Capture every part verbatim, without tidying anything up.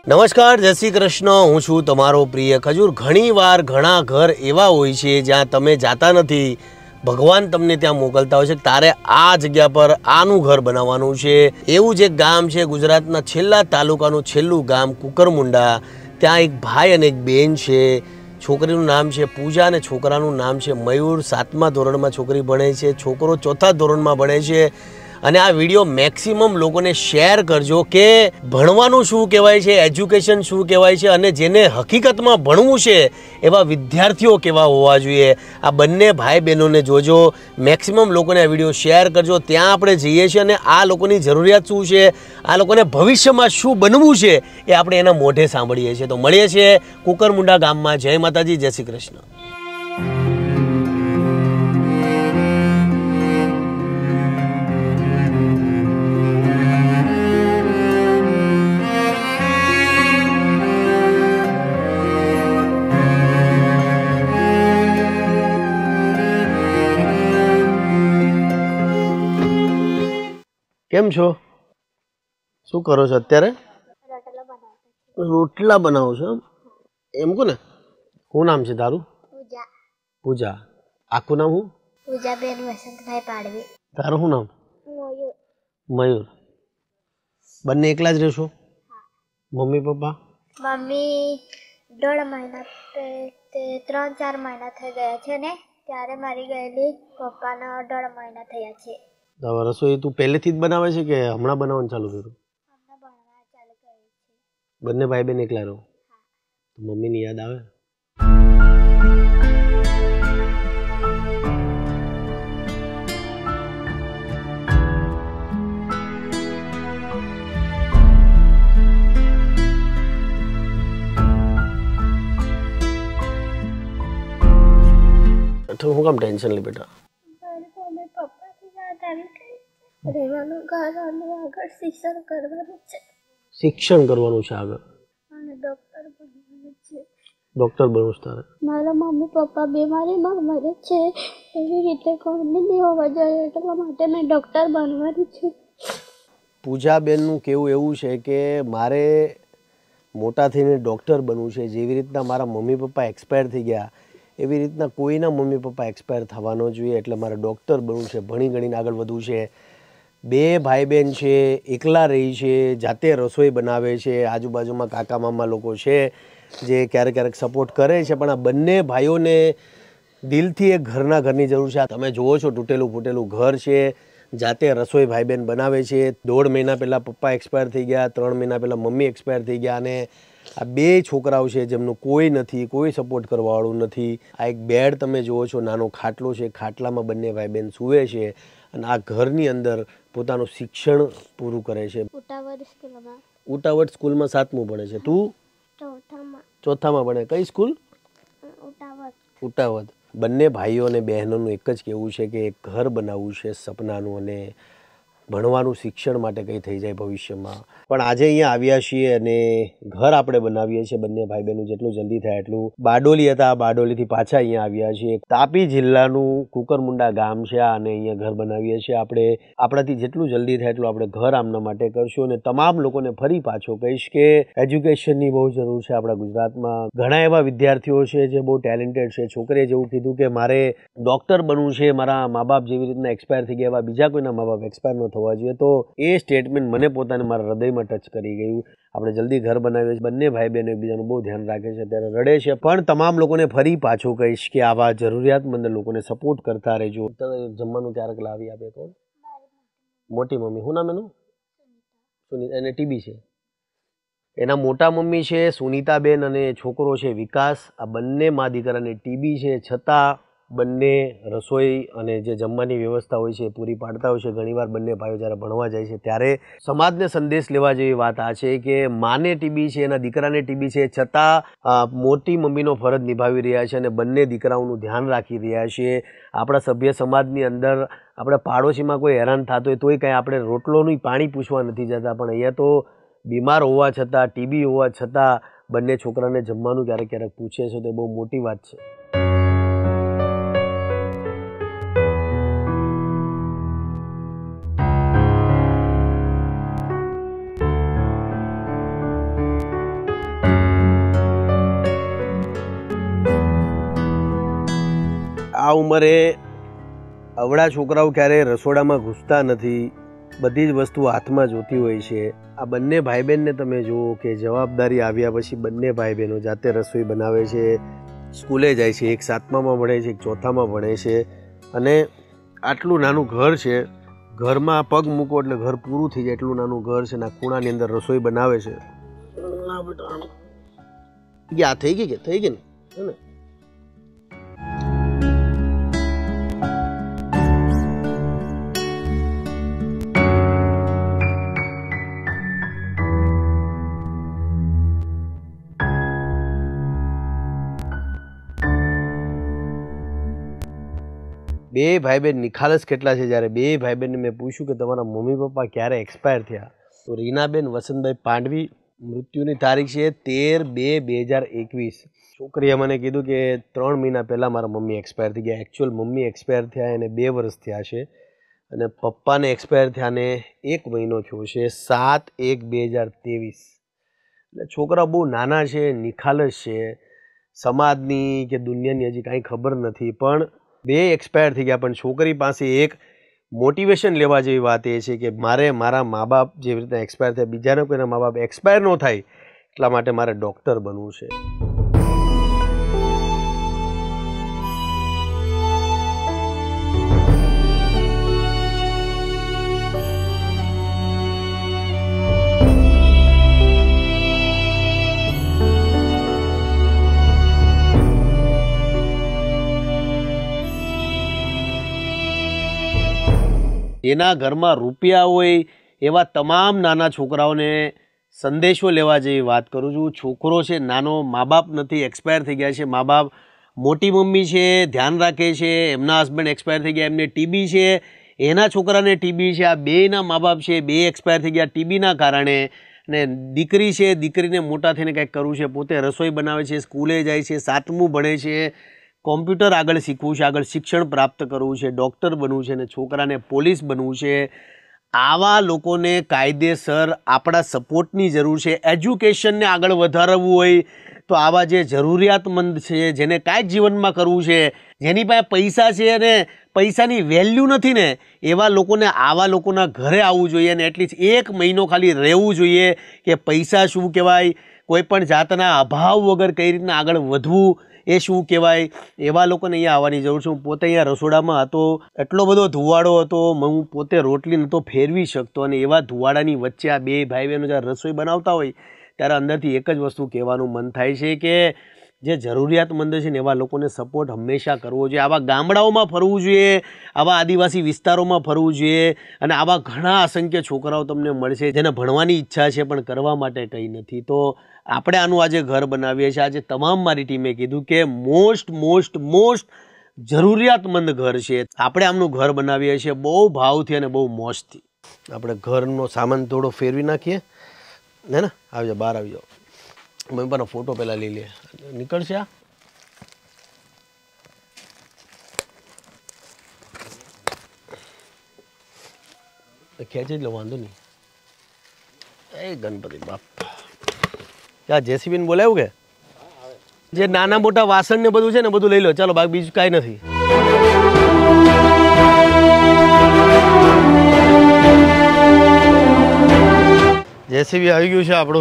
નમસ્કાર, જય શ્રી કૃષ્ણ. હું છું તમારો પ્રિય ખજૂર. ઘણીવાર ઘણા ઘર એવા હોય છે જ્યાં તમે જાતા નથી, ભગવાન તમને ત્યાં મોકલતા હોય છે. તારે આ જગ્યા પર આનું ઘર બનાવવાનું છે. એવું જ એક ગામ છે ગુજરાતના છેલ્લા તાલુકાનું છેલ્લું ગામ કુકરમુંડા. ત્યાં એક ભાઈ અને એક બેન છે. છોકરીનું નામ છે પૂજા અને છોકરાનું નામ છે મયુર. સાતમા ધોરણમાં છોકરી ભણે છે, છોકરો ચોથા ધોરણમાં ભણે છે. અને આ વિડીયો મેક્સિમમ લોકોને શેર કરજો કે ભણવાનું શું કહેવાય છે, એજ્યુકેશન શું કહેવાય છે, અને જેને હકીકતમાં ભણવું છે એવા વિદ્યાર્થીઓ કેવા હોવા જોઈએ. આ બંને ભાઈ બહેનોને જોજો. મેક્સિમમ લોકોને આ વિડીયો શેર કરજો. ત્યાં આપણે જઈએ છીએ અને આ લોકોની જરૂરિયાત શું છે, આ લોકોને ભવિષ્યમાં શું બનવું છે એ આપણે એના મોઢે સાંભળીએ છીએ. તો મળીએ છીએ કુકરમુંડા ગામમાં. જય માતાજી, જય શ્રી કૃષ્ણ. કેમ છો? શું કરો છો અત્યારે? રોટલા બનાવો છો એમ? કોને? શું નામ છે તારું? પૂજા. પૂજા. આખું નામ શું? પૂજાબેન વસંતભાઈ પાડવી. તારું શું નામ? મયુર. મયુર. બંને એકલા જ રહેશો? Mummy papa? મમ્મી દોઢ મહિના ત્રણ ચાર મહિના થઈ ગયા છે ને ત્યારે મારી ગયેલી. પપ્પાના દોઢ મહિના થયા છે. રસોઈ તું પહેલેથી જ બનાવે છે કે હમણાં બનાવવાનું ચાલુ કર્યું? હમણાં બનાવવા ચાલુ કર્યું છે. બંને ભાઈ બહેન એકલા રહો? મમ્મીની યાદ આવે? તો હું કામ ટેન્શન લે બેટા? રહેવાનું ઘર અને આગળ શિક્ષણ કરવાનું છે. શિક્ષણ કરવાનું છે આગળ? અને ડોક્ટર બનવાનું છે. ડોક્ટર બનવું છે તારે? મારા મમ્મી પપ્પા બીમારીમાં મરે છે, એવી રીતે કોઈને નહીં હોવા જોઈએ, એટલા માટે મેં ડોક્ટર બનવાની છું. પૂજાબેનનું કહેવું એવું છે કે મારે મોટા થઈને ડૉક્ટર બનવું છે. જેવી રીતના મારા મમ્મી પપ્પા એક્સપાયર થઈ ગયા એવી રીતના કોઈના મમ્મી પપ્પા એક્સપાયર થવા ન જોઈએ, એટલે મારે ડૉક્ટર બનવું છે, ભણી ગણીને આગળ વધવું છે. બે ભાઈ બહેન છે, એકલા રહી છે, જાતે રસોઈ બનાવે છે. આજુબાજુમાં કાકા મામા લોકો છે જે ક્યારેક ક્યારેક સપોર્ટ કરે છે, પણ આ બંને ભાઈઓને દિલથી એક ઘરના ઘરની જરૂર છે. તમે જુઓ છો તૂટેલું ફૂટેલું ઘર છે, જાતે રસોઈ ભાઈ બહેન બનાવે છે. દોઢ મહિના પહેલાં પપ્પા એક્સપાયર થઈ ગયા, ત્રણ મહિના પહેલાં મમ્મી એક્સપાયર થઈ ગયા, અને આ બે છોકરાઓ છે જેમનું કોઈ નથી, કોઈ સપોર્ટ કરવાવાળું નથી. આ એક બેડ તમે જુઓ છો, નાનો ખાટલો છે, ખાટલામાં બંને ભાઈ બહેન સૂવે છે અને આ ઘરની અંદર પોતાનું શિક્ષણ પૂરું કરે છે. ઉટાવળ સ્કૂલમાં. ઉટાવળ સ્કૂલમાં સાતમું ભણે છે. તું? ચોથામાં. ચોથામાં ભણે. કઈ સ્કૂલ? ઉટાવળ. ઉટાવળ. બંને ભાઈઓ અને બહેનોનું એક જ કહેવું છે કે એક ઘર બનાવવું છે સપનાનું, અને ભણવાનું શિક્ષણ માટે કંઈ થઈ જાય ભવિષ્યમાં. પણ આજે અહીંયા આવ્યા છીએ અને ઘર આપણે બનાવીએ છીએ બંને ભાઈ બહેનો. જેટલું જલ્દી થાય એટલું. બારડોલી હતા, બારડોલીથી પાછા અહીંયા આવ્યા છીએ. તાપી જિલ્લાનું કુકરમુંડા ગામ છે આ, અને અહીંયા ઘર બનાવીએ છીએ આપણે. આપણાથી જેટલું જલ્દી થાય એટલું આપણે ઘર આમના માટે કરશું. અને તમામ લોકોને ફરી પાછો કહીશ કે એજ્યુકેશનની બહુ જરૂર છે આપણા ગુજરાતમાં. ઘણા એવા વિદ્યાર્થીઓ છે જે બહુ ટેલેન્ટેડ છે. છોકરીએ જેવું કીધું કે મારે ડૉક્ટર બનવું છે, મારા મા બાપ જેવી રીતના એક્સપાયર થઈ ગયા, એવા બીજા કોઈના મા બાપ એક્સપાયર ન થવા જોઈએ. તો એ સ્ટેટમેન્ટ મને પોતાને મારા હૃદયમાં ટચ કરી ગયું. આપણે જલ્દી ઘર બનાવીએ છીએ. બંને ભાઈ બહેનો એકબીજાનું બહુ ધ્યાન રાખે છે, ત્યારે રડે છે. પણ તમામ લોકોને ફરી પાછું કહીશ કે આવા જરૂરિયાતમંદ લોકોને સપોર્ટ કરતા રહેજો. જમવાનું ક્યારેક લાવી આપે કોણ? મોટી મમ્મી. શું નામ એનું? સુનિતા. એને ટીબી છે. એના મોટા મમ્મી છે સુનિતાબેન અને છોકરો છે વિકાસ. આ બંને મા દીકરાને ટીબી છે, છતાં બંને રસોઈ અને જે જમવાની વ્યવસ્થા હોય છે એ પૂરી પાડતા હોય છે. ઘણીવાર બંને ભાઈઓ જ્યારે ભણવા જાય છે ત્યારે સમાજને સંદેશ લેવા જેવી વાત આ છે કે માને ટીબી છે, એના દીકરાને ટીબી છે, છતાં મોટી મમ્મીનો ફરજ નિભાવી રહ્યા છે અને બંને દીકરાઓનું ધ્યાન રાખી રહ્યા છે. આપણા સભ્ય સમાજની અંદર આપણે પાડોશીમાં કોઈ હેરાન થતો હોય તોય કાંઈ આપણે રોટલોનું પાણી પૂછવા નથી જતા, પણ અહીંયા તો બીમાર હોવા છતાં, ટીબી હોવા છતાં બંને છોકરાને જમવાનું ક્યારેક ક્યારેક પૂછે છે, તો બહુ મોટી વાત છે. આ ઉંમરે અવળા છોકરાઓ ક્યારેય રસોડામાં ઘૂસતા નથી, બધી જ વસ્તુ હાથમાં જોતી હોય છે. આ બંને ભાઈ બહેનને તમે જુઓ કે જવાબદારી આવ્યા પછી બંને ભાઈ બહેનો જાતે રસોઈ બનાવે છે, સ્કૂલે જાય છે, એક સાતમામાં ભણે છે, એક ચોથામાં ભણે છે, અને આટલું નાનું ઘર છે, ઘરમાં પગ મૂકો એટલે ઘર પૂરું થઈ જાય એટલું નાનું ઘર છે, ના ખૂણાની અંદર રસોઈ બનાવે છે. આ થઈ ગઈ કે થઈ ગઈ ને. બે ભાઈ બહેન નિખાલસ કેટલા છે. જ્યારે બે ભાઈ બહેનને મેં પૂછ્યું કે તમારા મમ્મી પપ્પા ક્યારે એક્સપાયર થયા, તો રીનાબેન વસંતભાઈ પાંડવી મૃત્યુની તારીખ છે તેર બે બે હજાર એકવીસ. છોકરીએ મને કીધું કે ત્રણ મહિના પહેલાં મારા મમ્મી એક્સપાયર થઈ ગયા. એકચ્યુઅલ મમ્મી એક્સપાયર થયા એને બે વર્ષ થયા છે, અને પપ્પાને એક્સપાયર થયાને એક મહિનો થયો છે, સાત એક બે હજાર ત્રેવીસ. એટલે છોકરા બહુ નાના છે, નિખાલસ છે, સમાજની કે દુનિયાની હજી કાંઈ ખબર નથી, પણ બે એક્સપાયર થઈ ગયા. પણ છોકરી પાસે એક મોટિવેશન લેવા જેવી વાત એ છે કે મારે મારા મા બાપ જેવી રીતે એક્સપાયર થયા, બીજાને કોઈના મા બાપ એક્સપાયર ન થાય એટલા માટે મારે ડૉક્ટર બનવું છે. જેના ઘરમાં રૂપિયા હોય એવા તમામ નાના છોકરાઓને સંદેશો લેવા જેવી વાત કરું છું. છોકરો છે નાનો, મા બાપ નથી, એક્સપાયર થઈ ગયા છે. મા બાપ, મોટી મમ્મી છે, ધ્યાન રાખે છે, એમના હસબન્ડ એક્સપાયર થઈ ગયા, એમને ટીબી છે, એના છોકરાને ટીબી છે. આ બેના મા બાપ છે, બે એક્સપાયર થઈ ગયા ટીબીના કારણે. ને દીકરી છે, દીકરીને મોટા થઈને કંઈક કરવું છે, પોતે રસોઈ બનાવે છે, સ્કૂલે જાય છે, સાતમું ભણે છે, કોમ્પ્યુટર આગળ શીખવું છે, આગળ શિક્ષણ પ્રાપ્ત કરવું છે, ડૉક્ટર બનવું છે, અને છોકરાને પોલીસ બનવું છે. આવા લોકોને કાયદેસર આપણા સપોર્ટની જરૂર છે. એજ્યુકેશનને આગળ વધારવું હોય તો આવા જે જરૂરિયાતમંદ છે, જેને કાંઈક જીવનમાં કરવું છે, જેની પાસે પૈસા છે અને પૈસાની વેલ્યુ નથી ને, એવા લોકોને આવા લોકોના ઘરે આવવું જોઈએ અને એટલીસ્ટ એક મહિનો ખાલી રહેવું જોઈએ કે પૈસા શું કહેવાય, કોઈ પણ જાતના અભાવ વગર કઈ રીતના આગળ વધવું એ શું કહેવાય, એવા લોકોને અહીંયા આવવાની જરૂર છે. હું પોતે અહીંયા રસોડામાં હતો, એટલો બધો ધુવાડો હતો, હું પોતે રોટલી નહોતો ફેરવી શકતો, અને એવા ધુવાડાની વચ્ચે આ બે ભાઈ બહેનો જ્યારે રસોઈ બનાવતા હોય ત્યારે અંદરથી એક જ વસ્તુ કહેવાનું મન થાય છે કે જે જરૂરિયાતમંદ છે ને એવા લોકોને સપોર્ટ હંમેશા કરવો જોઈએ. આવા ગામડાઓમાં ફરવું જોઈએ, આવા આદિવાસી વિસ્તારોમાં ફરવું જોઈએ, અને આવા ઘણા અસંખ્ય છોકરાઓ તમને મળશે જેને ભણવાની ઈચ્છા છે પણ કરવા માટે કંઈ નથી. તો આપણે આનું આજે ઘર બનાવીએ છીએ. આજે તમામ મારી ટીમે કીધું કે મોસ્ટ મોસ્ટ મોસ્ટ જરૂરિયાતમંદ ઘર છે. આપણે આમનું ઘર બનાવીએ છીએ બહુ ભાવથી અને બહુ મોજથી. આપણે ઘરનો સામાન થોડો ફેરવી નાખીએ ને ને આવી જાઓ, બહાર આવી જાઓ. મમ્મી પપ્પાનો ફોટો પહેલાં લઈ લે, નીકળશે. આ ખેંચી જ લો, વાંધો નહીં. એ ગણપતિ બાપ, ત્યાં જેસીબીને બોલાવ્યું કે જે નાના મોટા વાસણ ને બધું છે ને બધું લઈ લો, ચાલો, બાકી બીજું કાંઈ નથી. જેસીબી આવી ગયું છે આપણું.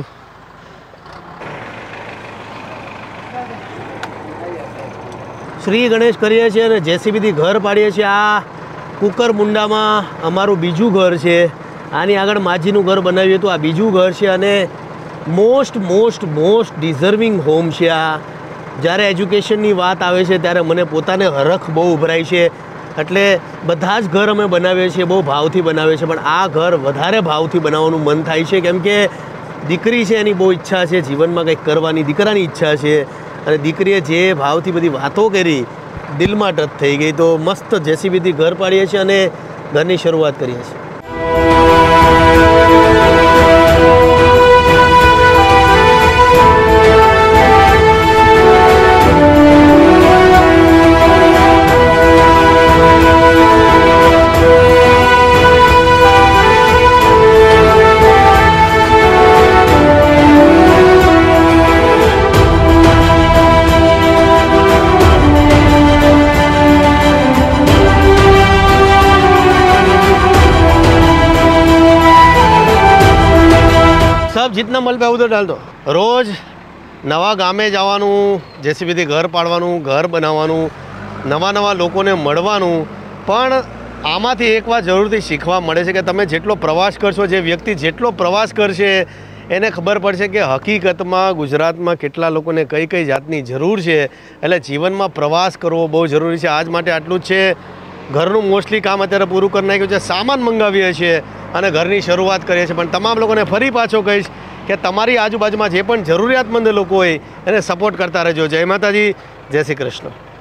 શ્રી ગણેશ કરીએ છીએ અને જેસીબીથી ઘર પાડીએ છીએ. આ કુકર મુંડામાં અમારું બીજું ઘર છે. આની આગળ માજીનું ઘર બનાવ્યું હતું, આ બીજું ઘર છે, અને most most most deserving home છે આ. જ્યારે એજ્યુકેશનની વાત આવે છે ત્યારે મને પોતાને હરખ બહુ ઉભરાય છે. એટલે બધા જ ઘર અમે બનાવીએ છીએ, બહુ ભાવથી બનાવીએ છીએ, પણ આ ઘર વધારે ભાવથી બનાવવાનું મન થાય છે, કેમ કે દીકરી છે એની બહુ ઈચ્છા છે જીવનમાં કંઈક કરવાની, દીકરાની ઈચ્છા છે, અને દીકરીએ જે ભાવથી બધી વાતો કરી દિલમાં ટચ થઈ ગઈ. તો મસ્ત જેસીબીથી ઘર પાડીએ છીએ અને ઘરની શરૂઆત કરીએ છીએ. सब जितना मल पे उधर डाल दो। रोज नवा गामे जवानुं, जेसीबीથી ઘર પાડવાનું, ઘર બનાવવાનું, નવા નવા લોકોને મળવાનું, પણ આમાંથી એક વાત જરૂરથી શીખવા મળે છે કે તમે જેટલો પ્રવાસ કરશો, જે વ્યક્તિ જેટલો પ્રવાસ કરશે એને ખબર પડશે કે હકીકતમાં ગુજરાતમાં કેટલા લોકોને કઈ કઈ જાતની જરૂર છે। એટલે જીવનમાં પ્રવાસ કરવો બહુ જરૂરી છે। આજ માટે આટલું જ છે। ઘરનું મોસ્ટલી કામ અત્યારે પૂરું કરી નાખ્યું છે, સામાન મંગાવીએ છીએ અને ઘરની શરૂઆત કરીએ છીએ। પણ તમામ લોકોને ફરી પાછો કહીશ કે તમારી આજુબાજુમાં જે પણ જરૂરિયાતમંદ લોકો હોય એને સપોર્ટ કરતા રહેજો। જય માતાજી, જય શ્રી કૃષ્ણ।